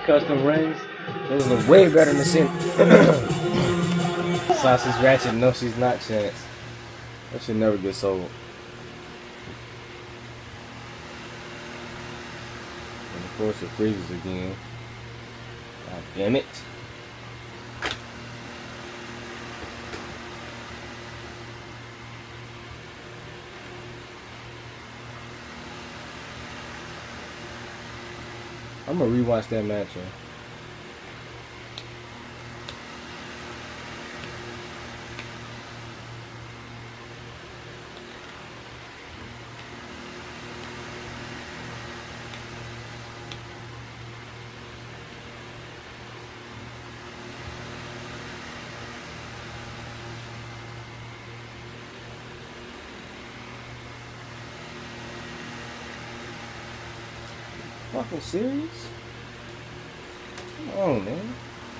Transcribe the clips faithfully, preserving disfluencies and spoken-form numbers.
custom rings. Those look way better than the Cent. Sausage Ratchet, no, she's not Chance. That should never get sold. And of course, it freezes again. God damn it. I'm gonna rewatch that match, man. Fucking serious? Come on, man.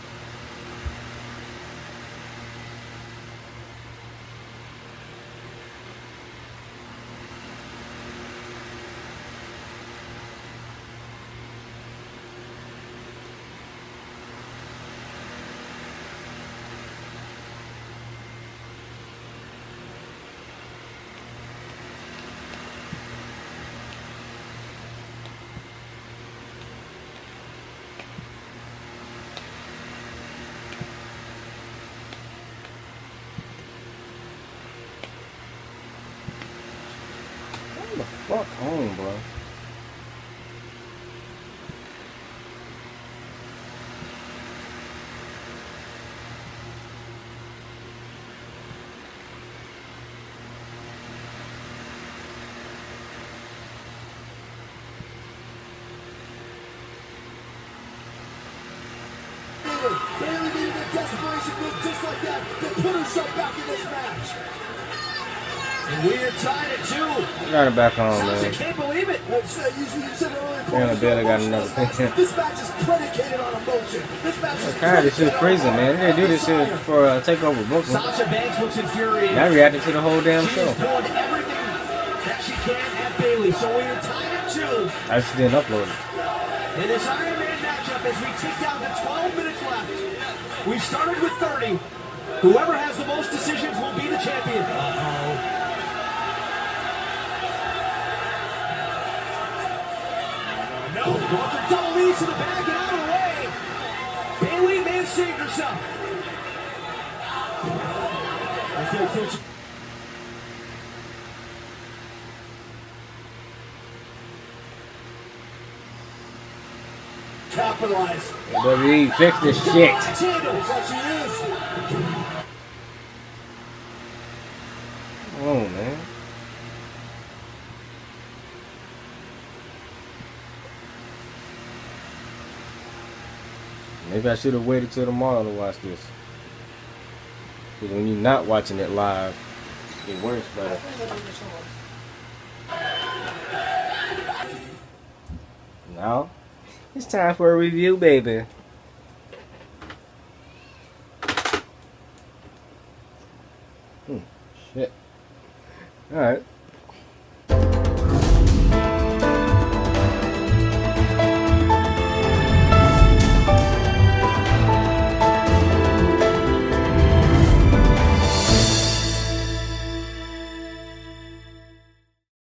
Come the fuck home, bro. Bayley needed a desperation move just like that to put herself back in this match. And we are tied at two. I got it back home, man. I can't believe it. Well, you said, you, you said earlier, They're on the bed, I got another thing. This match is predicated on emotion. This match is God, this shit freezing, man. They do this shit for uh, Takeover Brooklyn. Sasha Banks looks infuriated. I reacted to the whole damn She's show. pulling everything that she can at Bayley. So we are tied at two. I just didn't upload it. In this Iron Man matchup, as we tick down to twelve minutes left, we started with thirty. Whoever has the most decisions will be the champion. Uh-oh. No, going for double knees to the back and out of the way. Bayley may have saved herself. I feel Coach. Capitalize. W W E, fix this shit. Oh, man. Maybe I should have waited till tomorrow to watch this. Because when you're not watching it live, it works better. Now, it's time for a review, baby. Hmm, shit. Alright.